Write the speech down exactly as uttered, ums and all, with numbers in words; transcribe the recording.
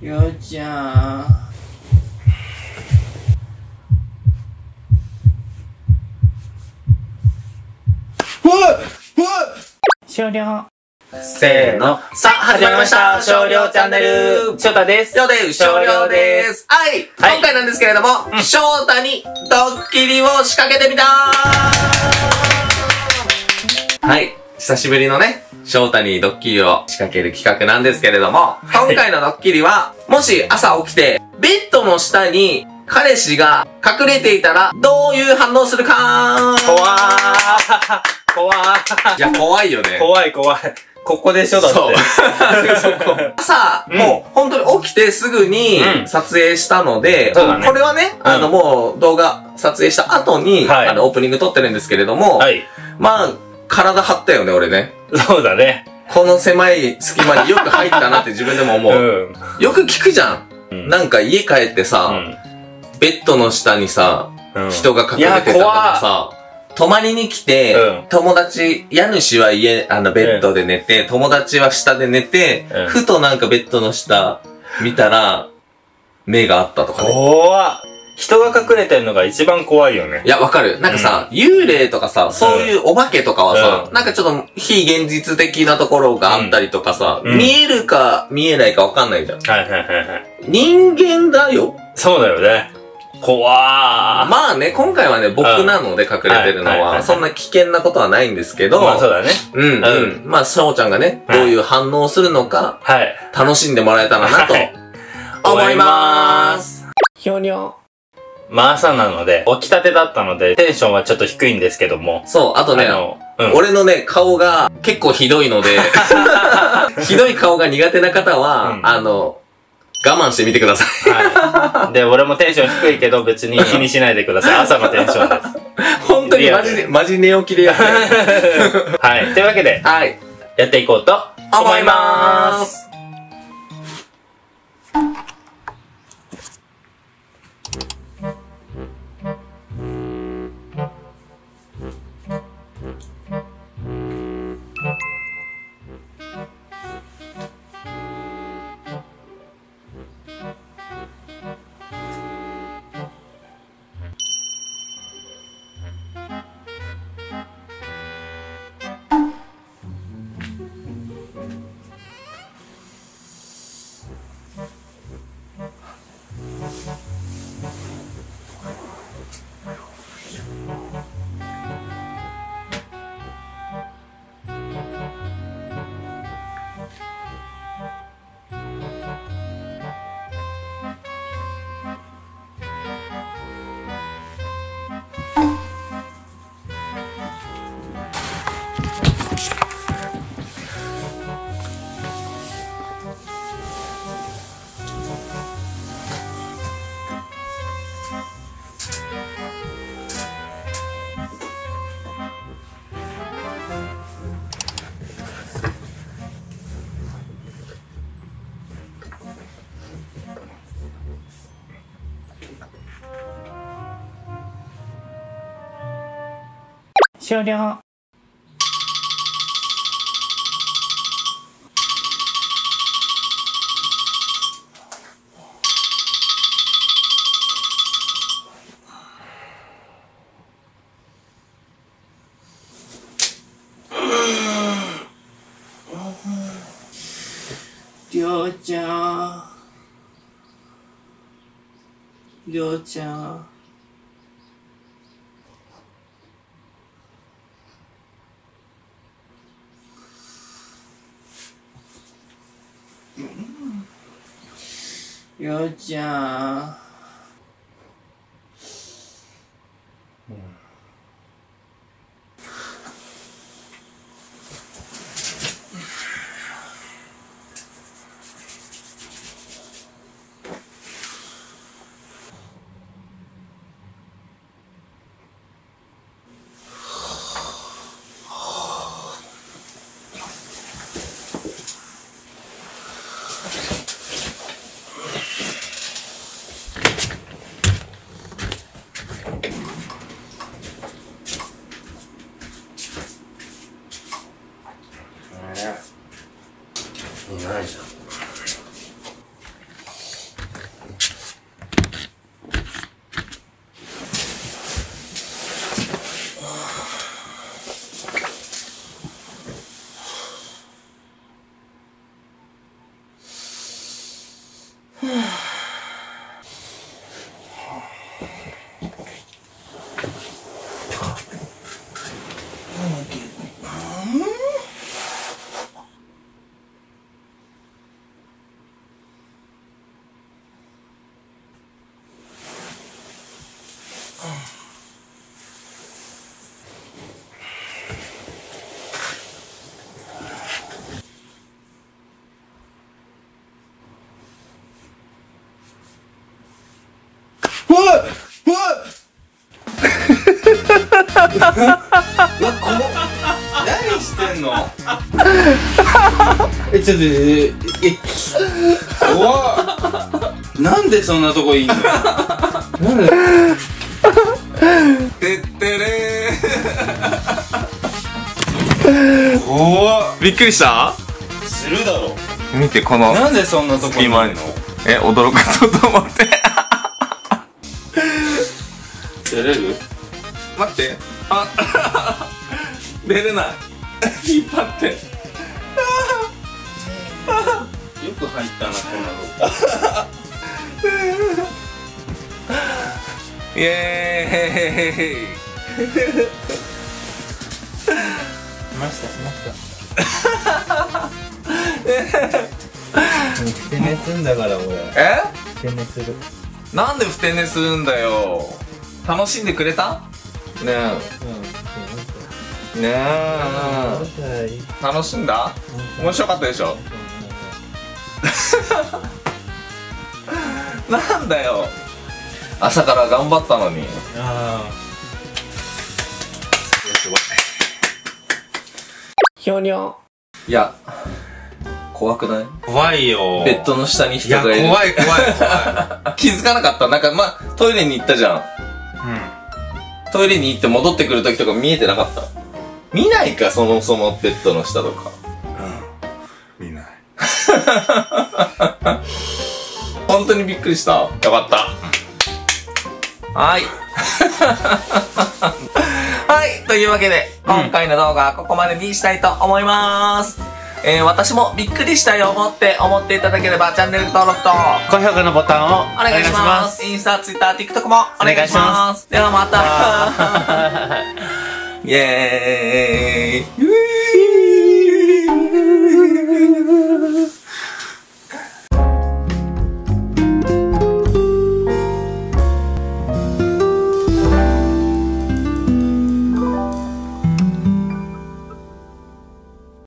ようちゃん。うわっうわっ終了。 せーの。さあ、始まりました。少量チャンネル。 翔太です。 よで、少量です。はい。今回なんですけれども、翔太にドッキリを仕掛けてみたーはい。久しぶりのね、翔太にドッキリを仕掛ける企画なんですけれども、今回のドッキリは、もし朝起きて、ベッドの下に彼氏が隠れていたら、どういう反応するかー怖ー。怖ー。 いや、怖いよね。 怖い怖い。ここでしょだって。 そう。そこ。朝、うん、もう本当に起きてすぐに撮影したので、うん、そうだね、これはね、あの、うん、もう動画撮影した後に、はい、あの、オープニング撮ってるんですけれども、はい、まあ、体張ったよね、俺ね。 そうだね。 この狭い隙間によく入ったなって自分でも思う。うん、よく聞くじゃん。うん、なんか家帰ってさ、うん、ベッドの下にさ、うん、人が隠れてたとかさ、泊まりに来て、うん、友達、家主は家、あの、ベッドで寝て、うん、友達は下で寝て、うん、ふとなんかベッドの下見たら、目があったとかね。 怖っ。人が隠れてるのが一番怖いよね。 いや、わかる。なんかさ、うん、幽霊とかさ、そういうお化けとかはさ、うん、なんかちょっと非現実的なところがあったりとかさ、うん、見えるか見えないかわかんないじゃん。はいはいはいはい。人間だよ。 そうだよね。怖ー。 まあね、今回はね、僕なので隠れてるのは、そんな危険なことはないんですけど、 まあそうだね。 うん、うん。まあ、翔ちゃんがね、どういう反応をするのか、はい。楽しんでもらえたらなと、思いまーす。 ひょにょ。まあ朝なので、起きたてだったので、テンションはちょっと低いんですけども。 そう、あとね、うん、俺のね、顔が結構ひどいので、ひどい顔が苦手な方は、うん、あの、我慢してみてください。 はい。で、俺もテンション低いけど別に気にしないでください。朝のテンションです。 本当にマジで、マジ寝起きでやってる。はい。というわけで、はい。やっていこうと思いまーす。終了。 りょうちゃん。りょうちゃん。ようちゃん。 うわ、この、何してんの？ え、ちょっと、え、え、怖っ。なんでそんなとこいんの？なんで？ てってれー。 怖っ。 びっくりした？ するだろ。 見て、この、 なんでそんなとこにいんの？ え、驚かそうと思って。 出れる？ 待って。あ、出れない。引っ張って。 よく入ったな、こんなとこ。 イエーイ。 しましたしましたふて寝すんだから俺え？ ふて寝する。 なんでふて寝するんだよ。楽しんでくれた？ねえ。ねえ。楽しんだ？面白かったでしょ？なんだよ。朝から頑張ったのに。 あすごい。ひょにょ。いや、怖くない？ 怖いよ。 ベッドの下に人いやがいる。 怖い怖い怖い。 気づかなかった。なんかまあトイレに行ったじゃん。 うん。 トイレに行って戻ってくる時とか見えてなかった？見ないか、そもそもベッドの下とか。 うん。見ない。 本当にびっくりした。よかった。はい。はい。というわけで、今回の動画はここまでにしたいと思います。えー、私もびっくりしたよ思って思っていただければチャンネル登録と高評価のボタンをお願いします。インスタ、ツイッター、TikTok もお願いします。ではまた。イエーイ。